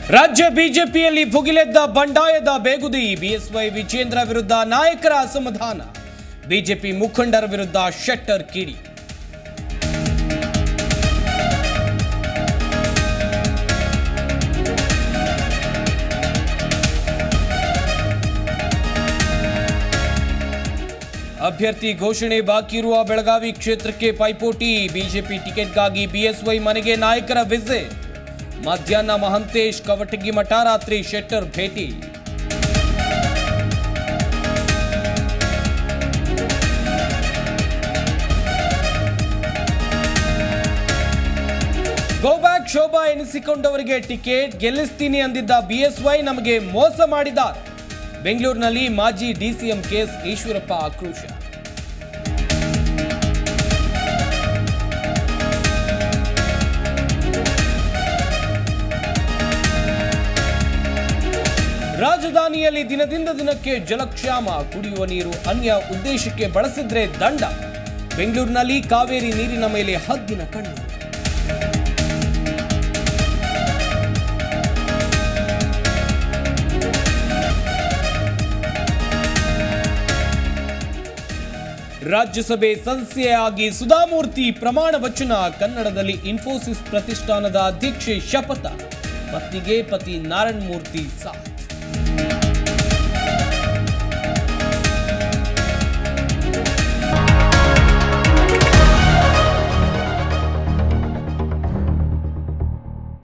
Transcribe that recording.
ರಾಜ್ಯ ಬಿಜೆಪಿಯಲ್ಲಿ ಭುಗಿಲೆದ್ದ ಬಂಡಾಯದ ಬೇಗುದಿ. ಬಿಎಸ್ವೈ ವಿಜೇಂದ್ರ ವಿರುದ್ಧ ನಾಯಕರ ಅಸಮಾಧಾನ. ಬಿಜೆಪಿ ಮುಖಂಡರ ವಿರುದ್ಧ ಶೆಟ್ಟರ್ ಕಿಡಿ. ಅಭ್ಯರ್ಥಿ ಘೋಷಣೆ ಬಾಕಿ ಇರುವ ಬೆಳಗಾವಿ ಕ್ಷೇತ್ರಕ್ಕೆ ಪೈಪೋಟಿ. ಬಿಜೆಪಿ ಟಿಕೆಟ್ಗಾಗಿ ಬಿಎಸ್ವೈ ಮನೆಗೆ ನಾಯಕರ ವಿಸಿಟ್. ಮಧ್ಯಾಹ್ನ ಮಹಂತೇಶ್ ಕವಟಗಿ ಮಠ, ರಾತ್ರಿ ಶೆಟ್ಟರ್ ಭೇಟಿ. ಗೋ ಬ್ಯಾಕ್ ಶೋಭಾ ಎನಿಸಿಕೊಂಡವರಿಗೆ ಟಿಕೆಟ್ ಗೆಲ್ಲಿಸ್ತೀನಿ ಅಂದಿದ್ದ ಬಿಎಸ್ವೈ ನಮಗೆ ಮೋಸ ಮಾಡಿದ್ದಾರೆ. ಬೆಂಗಳೂರಿನಲ್ಲಿ ಮಾಜಿ ಡಿಸಿಎಂ ಕೇಸ್ ಈಶ್ವರಪ್ಪ ಆಕ್ರೋಶ. ರಾಜಧಾನಿಯಲ್ಲಿ ದಿನದಿಂದ ದಿನಕ್ಕೆ ಜಲಕ್ಷಾಮ. ಕುಡಿಯುವ ನೀರು ಅನ್ಯ ಉದ್ದೇಶಕ್ಕೆ ಬಳಸಿದ್ರೆ ದಂಡ. ಬೆಂಗಳೂರಿನಲ್ಲಿ ಕಾವೇರಿ ನೀರಿನ ಮೇಲೆ ಹದ್ದಿನ ಕಣ್ಣು. ರಾಜ್ಯಸಭೆ ಸದಸ್ಯೆಯಾಗಿ ಸುಧಾಮೂರ್ತಿ ಪ್ರಮಾಣ ವಚನ. ಕನ್ನಡದಲ್ಲಿ ಇನ್ಫೋಸಿಸ್ ಪ್ರತಿಷ್ಠಾನದ ಅಧ್ಯಕ್ಷೆ ಶಪಥ. ಪತ್ನಿಗೆ ಪತಿ ನಾರಾಯಣ ಮೂರ್ತಿ ಸಾಥ್.